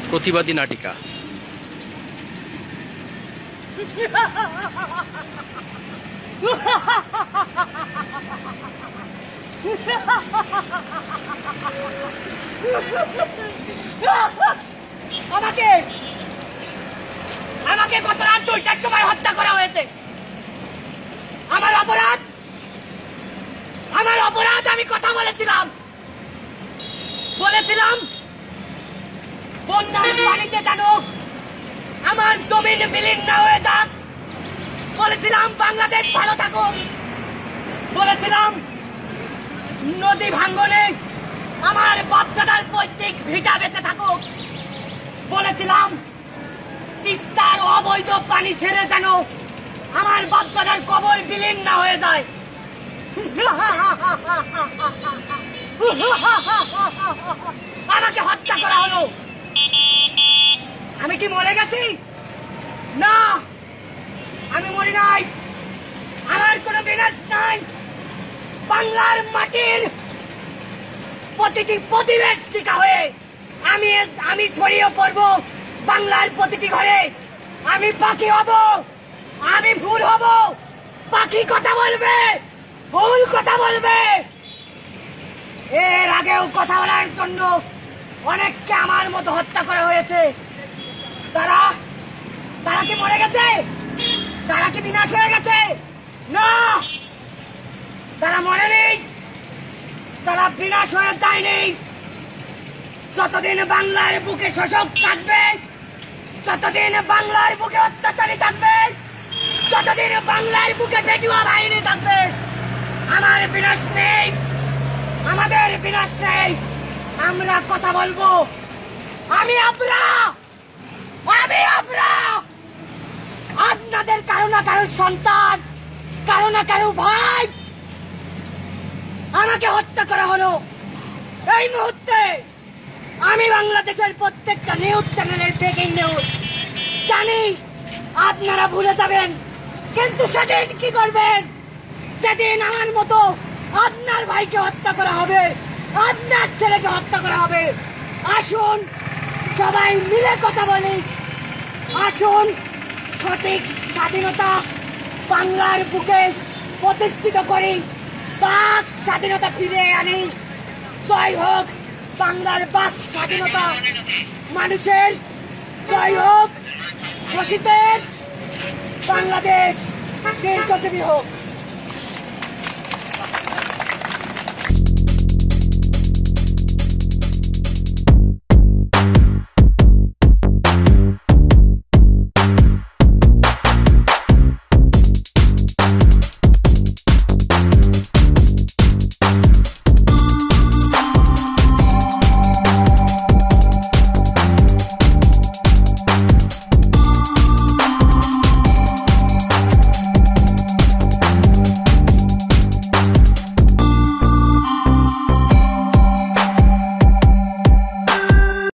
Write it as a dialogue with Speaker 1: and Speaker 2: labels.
Speaker 1: প্রতিবাদী নাটিকা।
Speaker 2: আমাকে আমাকে গত রাত 2টার সময় হত্যা করা হয়েছে। আমার অপরাধ আমি কথা বলেছিলাম বন্যার পানিতে যেন আমার জমিন বিলীন না হয়ে যাক, বলেছিলাম বাংলাদেশ ভালো থাকুক, বলেছিলাম নদী ভাঙ্গনে আমার বাচ্চাটার পৈতৃক ভিটা বেঁচে থাকুক, বলেছিলাম তিস্তার অবৈধ পানি ছেড়ে যেন আমার বাচ্চাটার কবর বিলীন না হয়ে যায়। আমাকে হত্যা করা হলো। আমি কি মরে গেছি? না, আমি মরি নাই। আমার কোনো বিনাশ নাই। বাংলার মাটির প্রতিটি প্রতিবেশ শিকা হয়ে আমি ছড়িয়ে পড়বো বাংলার প্রতিটি ঘরে। আমি পাখি হব, আমি ফুল হব। পাখি কথা বলবে, ফুল কথা বলবে। এর আগেও কথা বলার জন্য অনেককে আমার মতো হত্যা করা হয়েছে। তারা কি মরে গেছে? তারা কি বিনাশ হয়ে গেছে? না, তারা মরেনি, তারা বিনাশ হয়ে যায়নি। যতদিন বাংলার বুকে শোষক থাকবে, যতদিন বাংলার বুকে অত্যাচারী থাকবে, যতদিন বাংলার বুকে পেটুয়া বাহিনী থাকবে, আমার বিনাশ নেই, আমাদের বিনাশ নেই। আমরা কথা বলবো। আমি আপনাদের কারো না কারো সন্তান, কারো না কারো ভাই। আমাকে হত্যা করা হলো। এই মুহূর্তে আমি বাংলাদেশের প্রত্যেকটা নিউজ চ্যানেলের ব্রেকিং নিউজ জানি আপনারা ভুলে যাবেন, কিন্তু সেদিন কি করবেন? যেদিন আমার মতো আপনার ভাইকে হত্যা করা হবে, আপনার ছেলেকে হত্যা করা হবে। আসুন সবাই মিলে কথা বলি। আসুন সঠিক স্বাধীনতা বাংলার বুকে প্রতিষ্ঠিত করি, বাক স্বাধীনতা ফিরে আনি। জয় হোক বাংলার বাক স্বাধীনতা, মানুষের জয় হোক, শোষিতের বাংলাদেশ দীর্ঘজীবী হোক।